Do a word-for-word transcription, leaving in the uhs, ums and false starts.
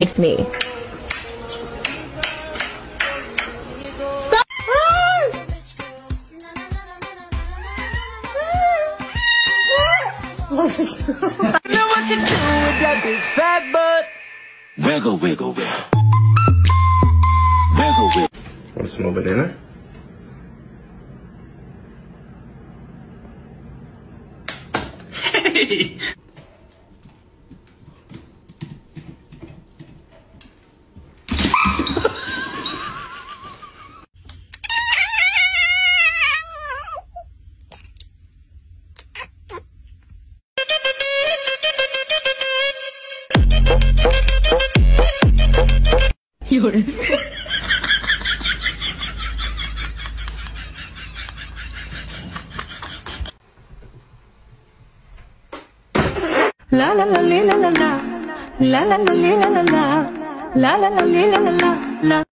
likes me. Stop! Know what to do with that big fat butt. Wiggle, wiggle, wiggle. Wiggle, wiggle. Want some more banana? Hey! You're La la la la la la la la la la la la la la la la la la la.